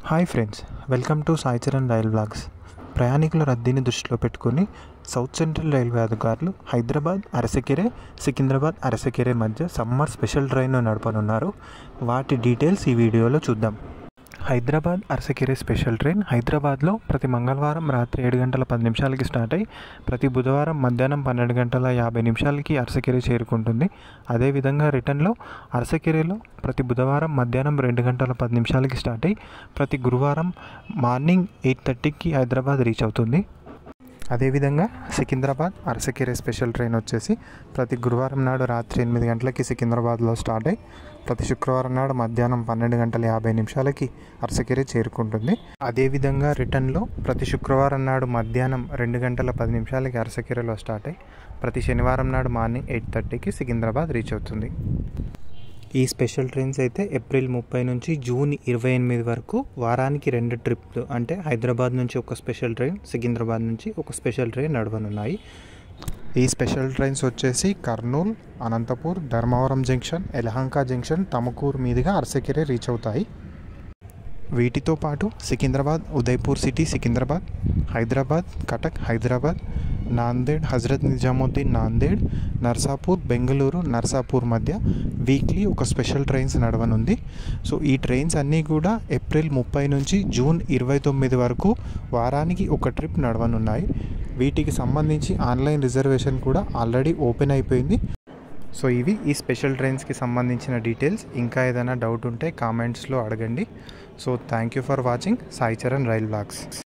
Hi friends, welcome to Sai Charan rail blogs. ప్రయాణికుల రద్దీని దృష్టిలో పెట్టుకుని సౌత్ సెంట్రల్ రైల్వే అధికారులు హైదరాబాద్ అరసకెరే, సికింద్రాబాద్ అరసకెరే మధ్య సమ్మర్ స్పెషల్ ట్రైన్ను నడపనున్నారు. వాటి డీటెయిల్స్ ఈ వీడియోలో చూద్దాం. హైదరాబాద్ అరసకెరే స్పెషల్ ట్రైన్ హైదరాబాద్లో ప్రతి మంగళవారం రాత్రి 7:10 స్టార్ట్ అయ్యి ప్రతి బుధవారం మధ్యాహ్నం 12:50 అరసకెరే చేరుకుంటుంది. అదేవిధంగా రిటర్న్లో అరసకెరేలో ప్రతి బుధవారం మధ్యాహ్నం 2:10 స్టార్ట్ అయ్యి ప్రతి గురువారం మార్నింగ్ 8:30 హైదరాబాద్ రీచ్ అవుతుంది. అదేవిధంగా సికింద్రాబాద్ అరసకెరే స్పెషల్ ట్రైన్ వచ్చేసి ప్రతి గురువారం నాడు రాత్రి 8 గంటలకి సికింద్రాబాద్లో స్టార్ట్ అయ్యి ప్రతి శుక్రవారం నాడు మధ్యాహ్నం 12:50 అరసకెరే చేరుకుంటుంది. అదేవిధంగా రిటర్న్లో ప్రతి శుక్రవారం నాడు మధ్యాహ్నం 2:10 అరసకెరేలో స్టార్ట్ అయ్యి ప్రతి శనివారం నాడు మార్నింగ్ 8:30 సికింద్రాబాద్ రీచ్ అవుతుంది. ఈ స్పెషల్ ట్రైన్స్ అయితే ఏప్రిల్ 30 నుంచి జూన్ 28 వరకు వారానికి 2 ట్రిప్లు, అంటే హైదరాబాద్ నుంచి ఒక స్పెషల్ ట్రైన్, సికింద్రాబాద్ నుంచి ఒక స్పెషల్ ట్రైన్ నడవనున్నాయి. ఈ స్పెషల్ ట్రైన్స్ వచ్చేసి కర్నూలు, అనంతపూర్, ధర్మవరం జంక్షన్, యలహంక జంక్షన్, తమకూరు మీదుగా అరసకెరే రీచ్ అవుతాయి. వీటితో పాటు సికింద్రాబాద్, ఉదయ్పూర్ సిటీ సికింద్రాబాద్, హైదరాబాద్ కటక్ హైదరాబాద్, నాందేడ్ హజరత్ నిజాముద్దీన్ నాందేడ్, నర్సాపూర్ బెంగళూరు నర్సాపూర్ మధ్య వీక్లీ ఒక స్పెషల్ ట్రైన్స్ నడవనుంది. సో ఈ ట్రైన్స్ అన్నీ కూడా ఏప్రిల్ 30 నుంచి జూన్ 29 వరకు వారానికి ఒక ట్రిప్ నడవనున్నాయి. వీటికి సంబంధించి ఆన్లైన్ రిజర్వేషన్ కూడా ఆల్రెడీ ఓపెన్ అయిపోయింది. సో ఇవి ఈ స్పెషల్ ట్రైన్స్కి సంబంధించిన డీటెయిల్స్. ఇంకా ఏదైనా డౌట్ ఉంటే కామెంట్స్లో అడగండి. So thank you for watching Sai Charan rail blogs.